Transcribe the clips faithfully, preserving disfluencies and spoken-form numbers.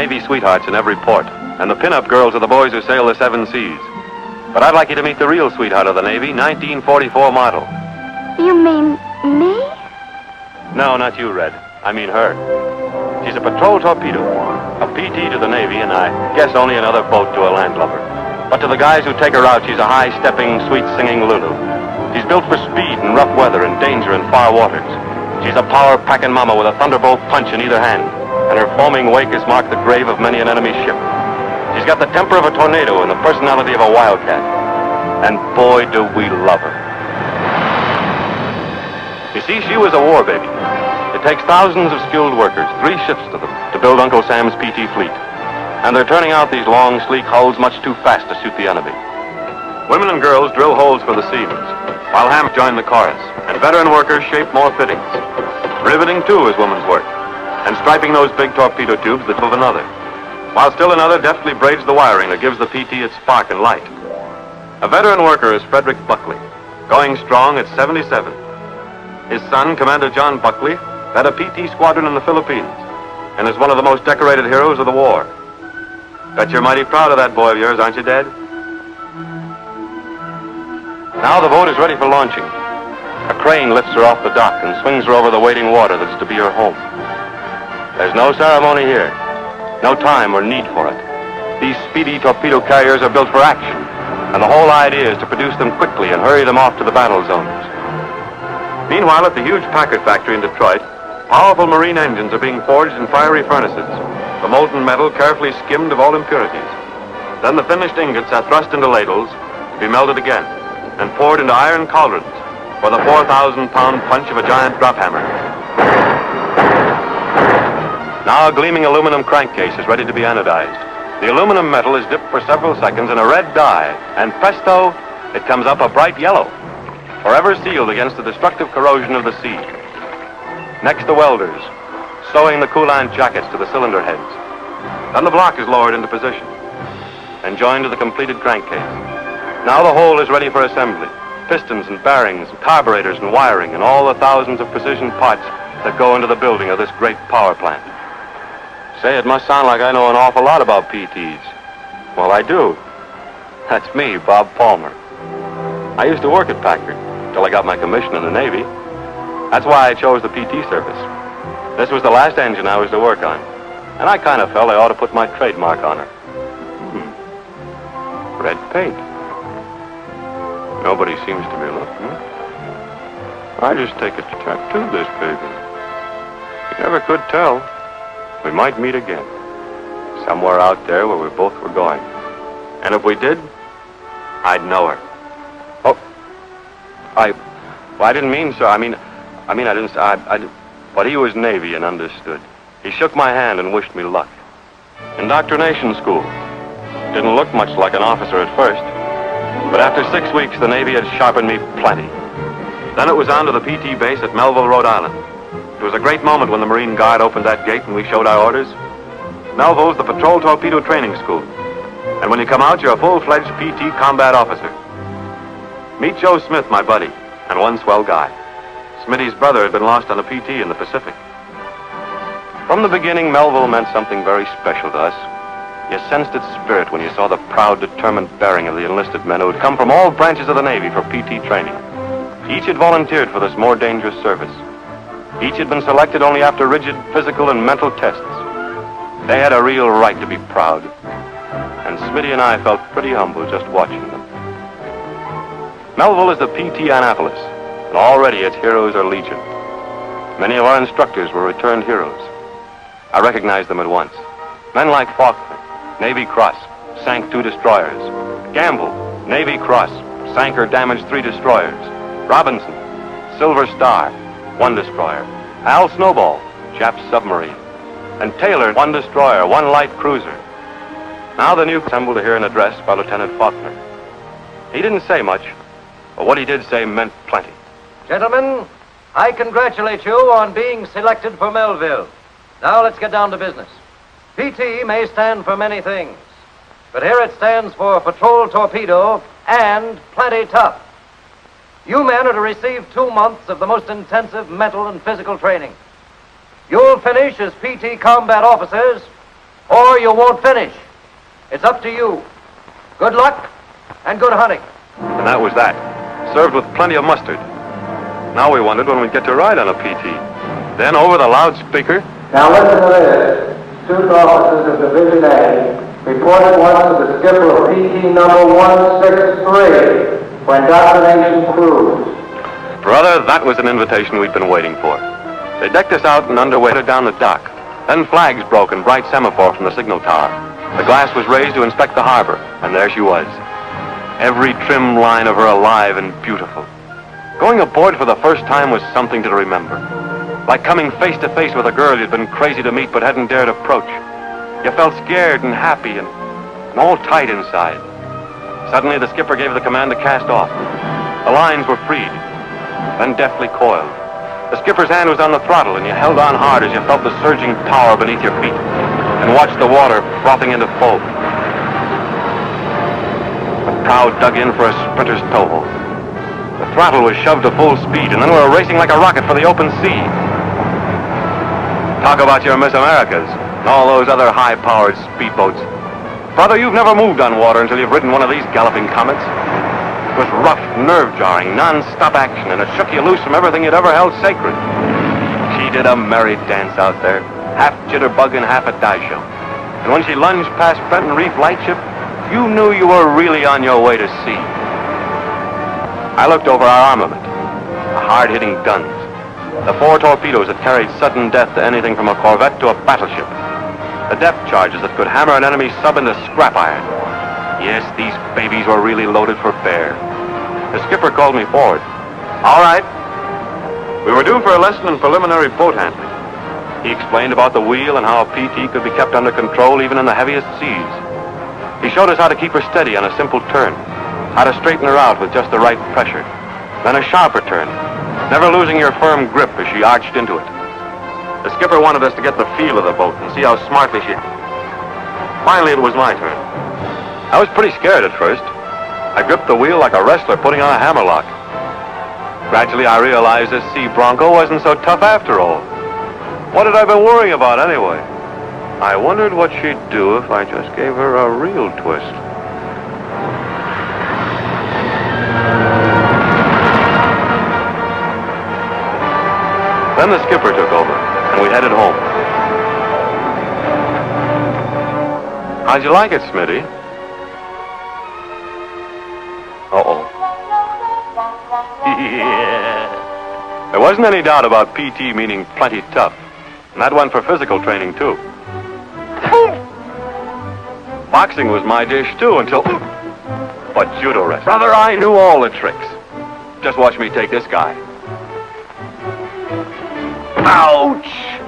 Navy sweethearts in every port, and the pinup girls are the boys who sail the seven seas. But I'd like you to meet the real sweetheart of the Navy, nineteen forty-four model. You mean me? No, not you, Red. I mean her. She's a patrol torpedo, a P T to the Navy, and I guess only another boat to a landlubber. But to the guys who take her out, she's a high-stepping, sweet-singing Lulu. She's built for speed and rough weather and danger in far waters. She's a power-packing mama with a thunderbolt punch in either hand, and her foaming wake has marked the grave of many an enemy ship. She's got the temper of a tornado and the personality of a wildcat. And boy, do we love her. You see, she was a war baby. It takes thousands of skilled workers, three shifts to them, to build Uncle Sam's P T fleet. And they're turning out these long, sleek hulls much too fast to suit the enemy. Women and girls drill holes for the seams, while hams join the chorus, and veteran workers shape more fittings. Riveting, too, is woman's work, and striping those big torpedo tubes the tip of another, while still another deftly braids the wiring that gives the P T its spark and light. A veteran worker is Frederick Buckley, going strong at seventy-seven. His son, Commander John Buckley, led a P T squadron in the Philippines, and is one of the most decorated heroes of the war. Bet you're mighty proud of that boy of yours, aren't you, Dad? Now the boat is ready for launching. A crane lifts her off the dock and swings her over the waiting water that's to be her home. There's no ceremony here, no time or need for it. These speedy torpedo carriers are built for action, and the whole idea is to produce them quickly and hurry them off to the battle zones. Meanwhile, at the huge Packard factory in Detroit, powerful marine engines are being forged in fiery furnaces, the molten metal carefully skimmed of all impurities. Then the finished ingots are thrust into ladles to be melted again and poured into iron cauldrons for the four thousand pound punch of a giant drop hammer. Now a gleaming aluminum crankcase is ready to be anodized. The aluminum metal is dipped for several seconds in a red dye, and presto, it comes up a bright yellow, forever sealed against the destructive corrosion of the sea. Next, the welders, sewing the coolant jackets to the cylinder heads. Then the block is lowered into position and joined to the completed crankcase. Now the whole is ready for assembly. Pistons and bearings, and carburetors and wiring, and all the thousands of precision parts that go into the building of this great power plant. Say, it must sound like I know an awful lot about P Ts. Well, I do. That's me, Bob Palmer. I used to work at Packard till I got my commission in the Navy. That's why I chose the P T service. This was the last engine I was to work on, and I kind of felt I ought to put my trademark on her. Hmm. Red paint. Nobody seems to be looking. I just take a tattoo this baby. You never could tell. We might meet again, somewhere out there where we both were going. And if we did, I'd know her. Oh, I, well, I didn't mean so. I mean, I mean, I didn't, I, I, but he was Navy and understood. He shook my hand and wished me luck. Indoctrination school. Didn't look much like an officer at first, but after six weeks, the Navy had sharpened me plenty. Then it was on to the P T base at Melville, Rhode Island. It was a great moment when the Marine Guard opened that gate and we showed our orders. Melville's the Patrol Torpedo Training School. And when you come out, you're a full-fledged P T combat officer. Meet Joe Smith, my buddy, and one swell guy. Smitty's brother had been lost on a P T in the Pacific. From the beginning, Melville meant something very special to us. You sensed its spirit when you saw the proud, determined bearing of the enlisted men who had come from all branches of the Navy for P T training. Each had volunteered for this more dangerous service. Each had been selected only after rigid physical and mental tests. They had a real right to be proud. And Smitty and I felt pretty humble just watching them. Melville is the P T Annapolis, and already its heroes are legion. Many of our instructors were returned heroes. I recognized them at once. Men like Faulkner, Navy Cross, sank two destroyers. Campbell, Navy Cross, sank or damaged three destroyers. Robinson, Silver Star, one destroyer. Hal Snowball, Jap's submarine. And Taylor, one destroyer, one light cruiser. Now the new assembled to hear an address by Lieutenant Faulkner. He didn't say much, but what he did say meant plenty. Gentlemen, I congratulate you on being selected for Melville. Now let's get down to business. P T may stand for many things, but here it stands for Patrol Torpedo and Plenty Tough. You men are to receive two months of the most intensive mental and physical training. You'll finish as P T combat officers or you won't finish. It's up to you. Good luck and good hunting. And that was that. Served with plenty of mustard. Now we wondered when we'd get to ride on a P T. Then over the loudspeaker. Now listen to this. Student officers of Division A report at once to the skipper of P T number one six three for indoctrination cruise. Brother, that was an invitation we'd been waiting for. They decked us out and underway her down the dock. Then flags broke and bright semaphore from the signal tower. The glass was raised to inspect the harbor, and there she was. Every trim line of her alive and beautiful. Going aboard for the first time was something to remember. Like coming face to face with a girl you'd been crazy to meet but hadn't dared approach. You felt scared and happy and, and all tight inside. Suddenly the skipper gave the command to cast off. The lines were freed, then deftly coiled. The skipper's hand was on the throttle and you held on hard as you felt the surging power beneath your feet and watched the water frothing into foam. The prow dug in for a sprinter's toehold. The throttle was shoved to full speed and then we were racing like a rocket for the open sea. Talk about your Miss Americas and all those other high-powered speedboats. Brother, you've never moved on water until you've ridden one of these galloping comets. It was rough, nerve-jarring, non-stop action, and it shook you loose from everything you'd ever held sacred. She did a merry dance out there, half jitterbug and half a die show. And when she lunged past Benton Reef Lightship, you knew you were really on your way to sea. I looked over our armament, the hard-hitting guns, the four torpedoes that carried sudden death to anything from a corvette to a battleship, the depth charges that could hammer an enemy sub into scrap iron. Yes, these babies were really loaded for bear. The skipper called me forward. All right. We were due for a lesson in preliminary boat handling. He explained about the wheel and how a P T could be kept under control even in the heaviest seas. He showed us how to keep her steady on a simple turn, how to straighten her out with just the right pressure, then a sharper turn, never losing your firm grip as she arched into it. The skipper wanted us to get the feel of the boat and see how smartly she... Finally, it was my turn. I was pretty scared at first. I gripped the wheel like a wrestler putting on a hammerlock. Gradually, I realized this sea bronco wasn't so tough after all. What had I been worrying about anyway? I wondered what she'd do if I just gave her a real twist. Then the skipper took over, and we headed home. How'd you like it, Smitty? Uh-oh. Yeah. There wasn't any doubt about P T meaning plenty tough, and that went for physical training, too. Boxing was my dish, too, until... But judo wrestling. Brother, I knew all the tricks. Just watch me take this guy. Ouch!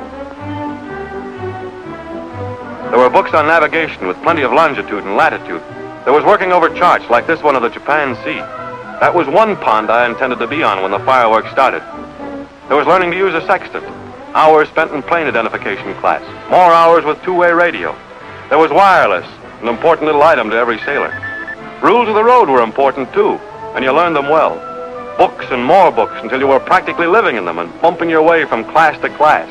There were books on navigation with plenty of longitude and latitude. There was working over charts like this one of the Japan Sea. That was one pond I intended to be on when the fireworks started. There was learning to use a sextant, hours spent in plane identification class, more hours with two-way radio. There was wireless, an important little item to every sailor. Rules of the road were important too, and you learned them well. Books and more books until you were practically living in them and bumping your way from class to class.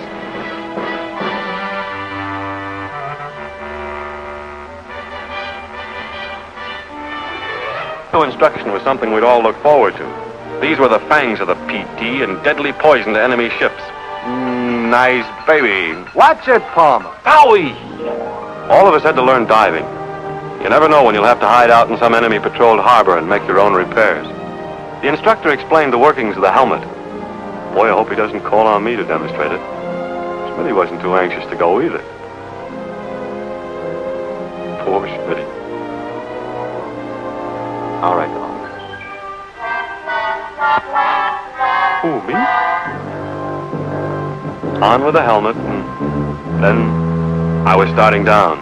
Instruction was something we'd all look forward to. These were the fangs of the P T and deadly poison to enemy ships. Mm, nice baby. Watch it, Palmer. Owie! All of us had to learn diving. You never know when you'll have to hide out in some enemy-patrolled harbor and make your own repairs. The instructor explained the workings of the helmet. Boy, I hope he doesn't call on me to demonstrate it. Smitty wasn't too anxious to go either. Poor Smitty. All right, Tom. Who, me? On with the helmet, and then I was starting down.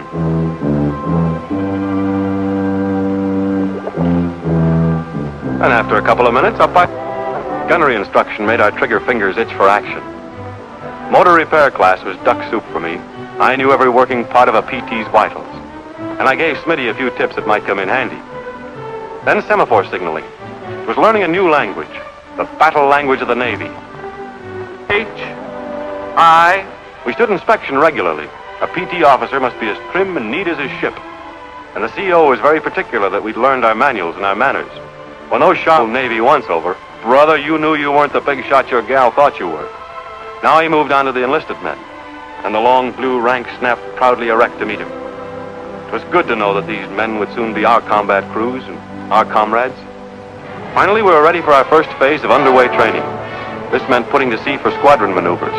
And after a couple of minutes, up I... Gunnery instruction made our trigger fingers itch for action. Motor repair class was duck soup for me. I knew every working part of a P T's vitals. And I gave Smitty a few tips that might come in handy. Then semaphore signaling. It was learning a new language, the battle language of the Navy. H, I. We stood inspection regularly, A P T officer must be as trim and neat as his ship. And the C O was very particular that we'd learned our manuals and our manners. When those shot Navy once over, brother, you knew you weren't the big shot your gal thought you were. Now he moved on to the enlisted men, and the long blue rank snapped proudly erect to meet him. It was good to know that these men would soon be our combat crews and our comrades. Finally, we were ready for our first phase of underway training. This meant putting to sea for squadron maneuvers.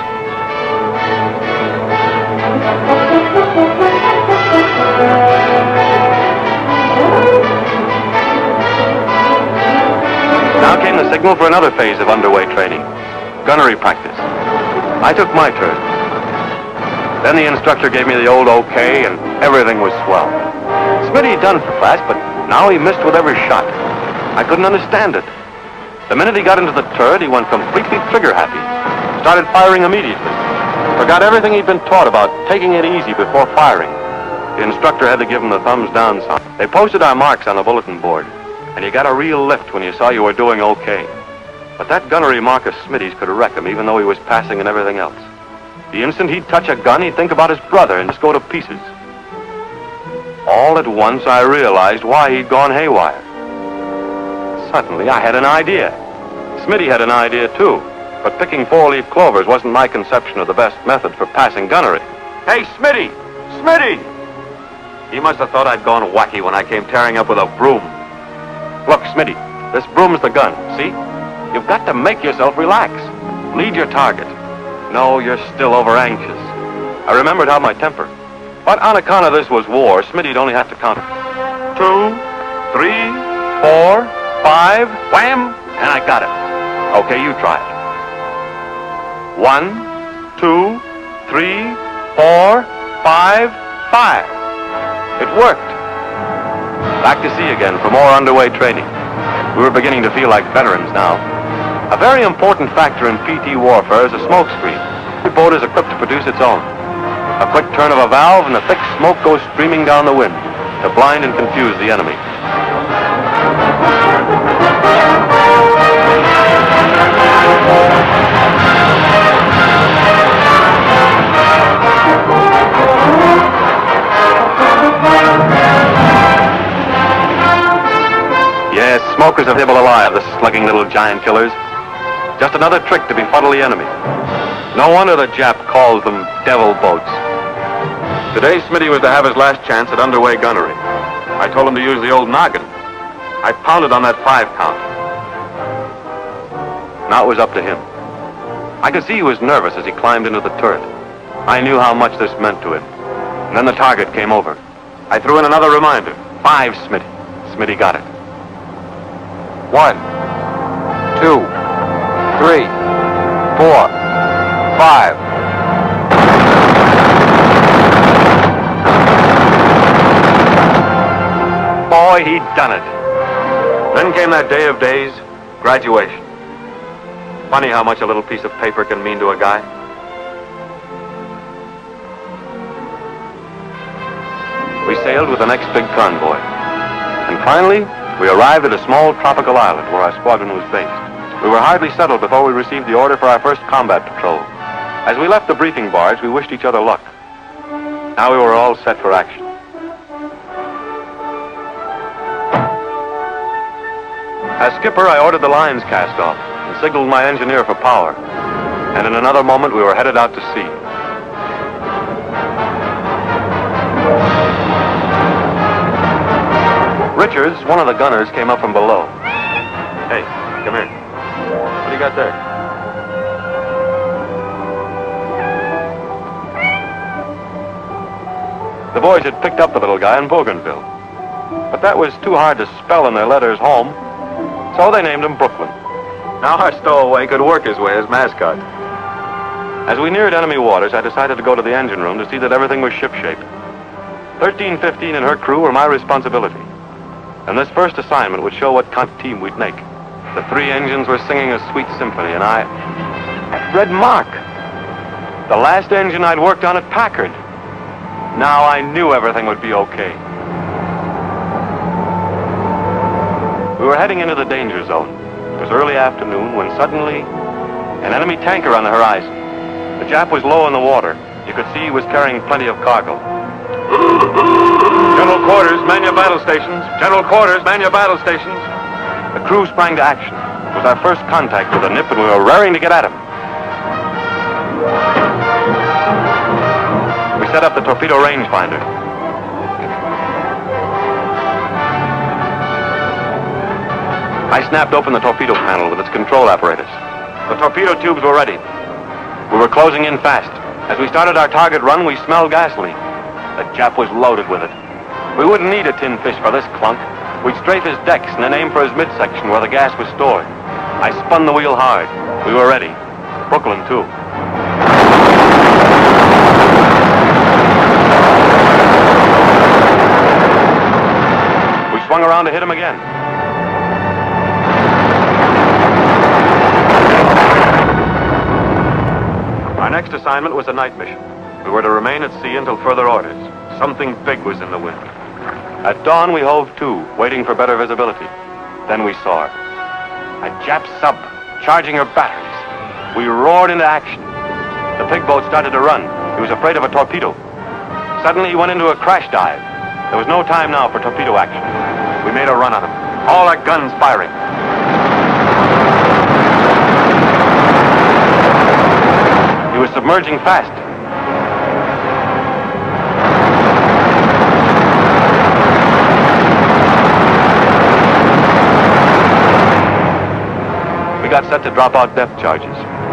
Now came the signal for another phase of underway training, gunnery practice. I took my turn. Then the instructor gave me the old okay, and everything was swell. Smitty'd done for class, but now he missed with every shot. I couldn't understand it. The minute he got into the turret, he went completely trigger-happy. Started firing immediately. Forgot everything he'd been taught about taking it easy before firing. The instructor had to give him the thumbs down sign. They posted our marks on the bulletin board, and you got a real lift when you saw you were doing okay. But that gunnery mark of Smitty's could wreck him, even though he was passing and everything else. The instant he'd touch a gun, he'd think about his brother and just go to pieces. All at once, I realized why he'd gone haywire. Suddenly, I had an idea. Smitty had an idea, too. But picking four-leaf clovers wasn't my conception of the best method for passing gunnery. Hey, Smitty! Smitty! He must have thought I'd gone wacky when I came tearing up with a broom. Look, Smitty, this broom's the gun, see? You've got to make yourself relax. Lead your target. No, you're still over-anxious. I remembered how my temper. But on account of this was war, Smitty'd only have to count two, three, four, five, wham, and I got it. Okay, you try it. One, two, three, four, five, five. It worked. Back to sea again for more underway training. We were beginning to feel like veterans now. A very important factor in P T warfare is a smoke screen. The boat is equipped to produce its own. A quick turn of a valve and the thick smoke goes streaming down the wind to blind and confuse the enemy. Yes, smokers are nibble alive, the slugging little giant killers. Just another trick to befuddle the enemy. No wonder the Jap calls them devil boats. Today, Smitty was to have his last chance at underway gunnery. I told him to use the old noggin. I pounded on that five count. Now it was up to him. I could see he was nervous as he climbed into the turret. I knew how much this meant to him. And then the target came over. I threw in another reminder. Five, Smitty. Smitty got it. One, two, three, four, five. Boy, he'd done it. Then came that day of days, graduation. Funny how much a little piece of paper can mean to a guy. We sailed with the next big convoy. And finally, we arrived at a small tropical island where our squadron was based. We were hardly settled before we received the order for our first combat patrol. As we left the briefing barge, we wished each other luck. Now we were all set for action. As skipper, I ordered the lines cast off and signaled my engineer for power. And in another moment, we were headed out to sea. Richards, one of the gunners, came up from below. Hey, come here. What do you got there? The boys had picked up the little guy in Bougainville. But that was too hard to spell in their letters home, so they named him Brooklyn. Now our stowaway could work his way as mascot. As we neared enemy waters, I decided to go to the engine room to see that everything was shipshape. thirteen fifteen and her crew were my responsibility. And this first assignment would show what kind of team we'd make. The three engines were singing a sweet symphony, and I... That red mark! The last engine I'd worked on at Packard. Now I knew everything would be okay. We were heading into the danger zone. It was early afternoon when suddenly an enemy tanker on the horizon. The Jap was low in the water, You could see he was carrying plenty of cargo. General quarters, man your battle stations. General quarters, man your battle stations. The crew sprang to action. It was our first contact with the nip, and we were raring to get at him. We set up the torpedo rangefinder. I snapped open the torpedo panel with its control apparatus. The torpedo tubes were ready. We were closing in fast. As we started our target run, we smelled gasoline. The Jap was loaded with it. We wouldn't need a tin fish for this clunk. We'd strafe his decks and then aim for his midsection where the gas was stored. I spun the wheel hard. We were ready. Brooklyn, too. We swung around to hit him again. Our next assignment was a night mission. We were to remain at sea until further orders. Something big was in the wind. At dawn, we hove to, waiting for better visibility. Then we saw her. A Jap sub, charging her batteries. We roared into action. The pig boat started to run. He was afraid of a torpedo. Suddenly, he went into a crash dive. There was no time now for torpedo action. We made a run on him. All our guns firing. He was submerging fast. We got set to drop out depth charges.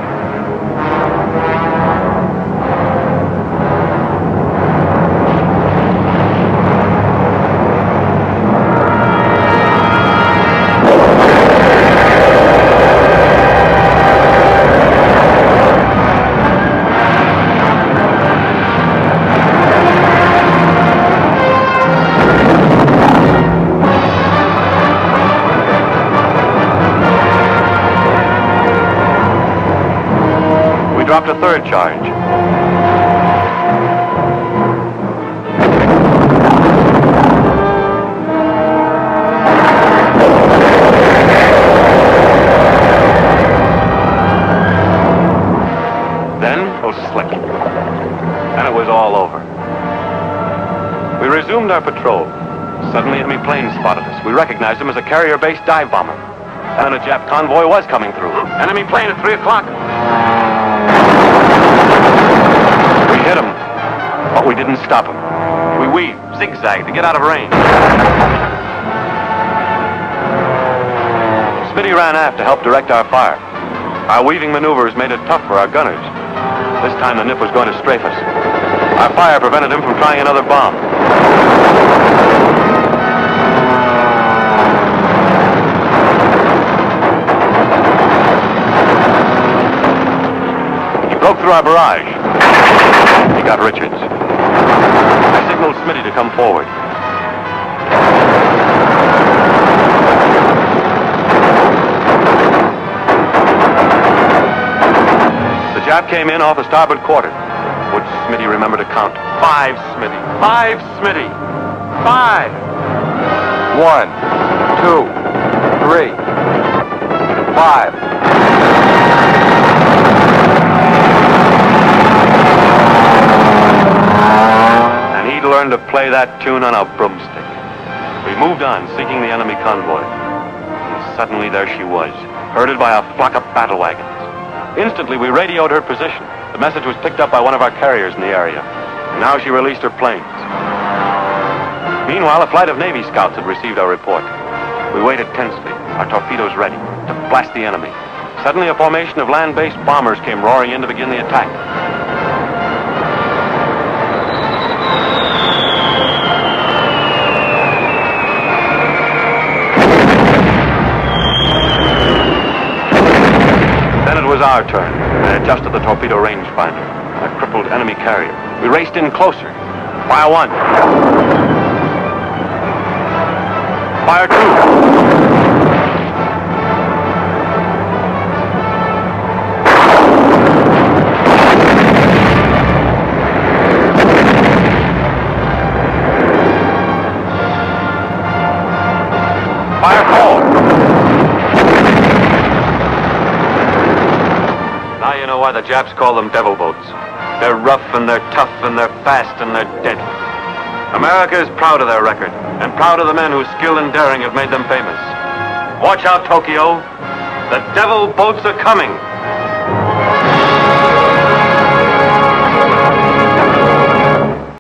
Dropped a third charge. Then it was slick. Then it was all over. We resumed our patrol. Suddenly enemy planes spotted us. We recognized them as a carrier-based dive bomber. And a Jap convoy was coming through. Enemy plane at three o'clock. We hit him, but we didn't stop him. We weaved, zigzagged to get out of range. Smitty ran aft to help direct our fire. Our weaving maneuvers made it tough for our gunners. This time the nip was going to strafe us. Our fire prevented him from trying another bomb. He broke through our barrage. He got Richards. I signaled Smitty to come forward. The Jap came in off the starboard quarter. Would Smitty remember to count? Five, Smitty. Five, Smitty. Five. One, two, three, five. Learned to play that tune on a broomstick. We moved on, seeking the enemy convoy. And suddenly there she was, herded by a flock of battle wagons. Instantly, we radioed her position. The message was picked up by one of our carriers in the area. And now she released her planes. Meanwhile, a flight of Navy scouts had received our report. We waited tensely, our torpedoes ready, to blast the enemy. Suddenly, a formation of land-based bombers came roaring in to begin the attack. It was our turn. I adjusted the torpedo rangefinder. A crippled enemy carrier. We raced in closer. Fire one. Fire two. Fire four. Now you know why the Japs call them devil boats. They're rough and they're tough and they're fast and they're deadly. America is proud of their record and proud of the men whose skill and daring have made them famous. Watch out, Tokyo. The devil boats are coming.